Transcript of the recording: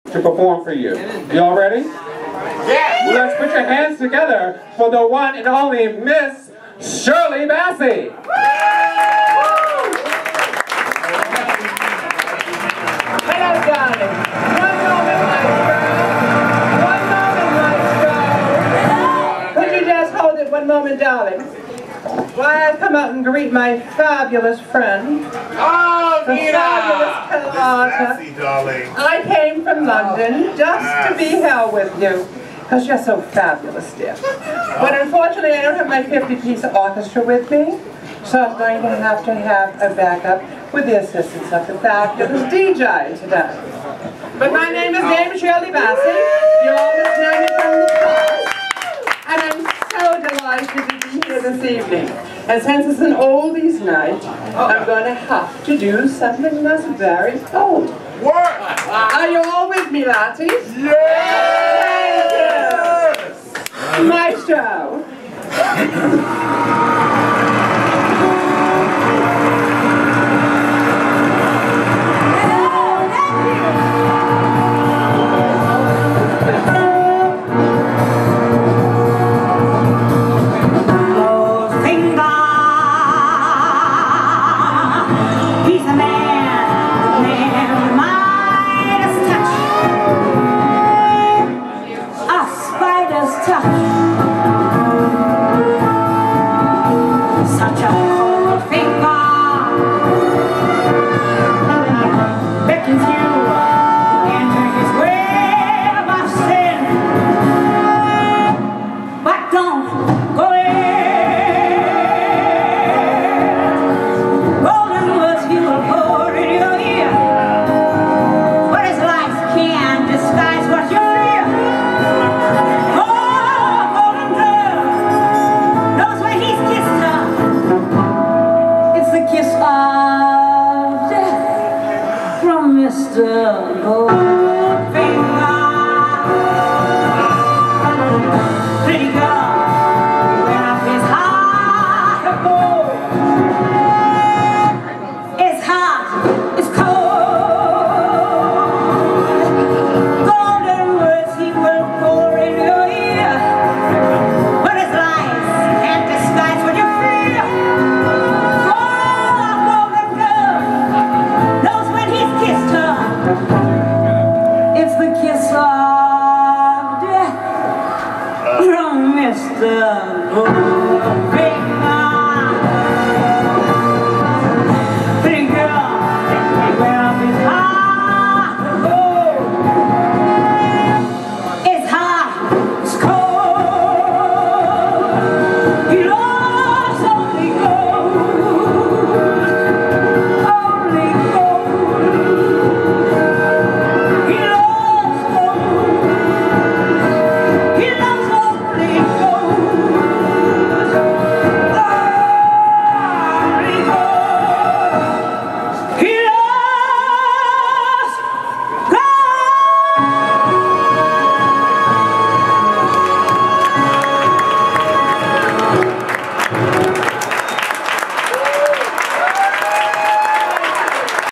to perform for you. Y'all ready? Yeah! Let's put your hands together for the one and only Miss Shirley Bassey. Hello, darling. One moment, let's go. Could you just hold it one moment, darling? Why, I come out and greet my fabulous friend. Oh, the fabulous Carlotta. I came from London just to be here with you, because you're so fabulous, dear. But unfortunately, I don't have my 50-piece orchestra with me, so I'm going to have a backup with the assistance of the fabulous DJ today. But my name is Dame Shirley Bassey. You always know me from the past. And I'm so delighted to be here this evening. And since it's an oldies night, I'm going to have to do something that's very old. What? Are you all with me, latties? Yes! Maestro. Mr.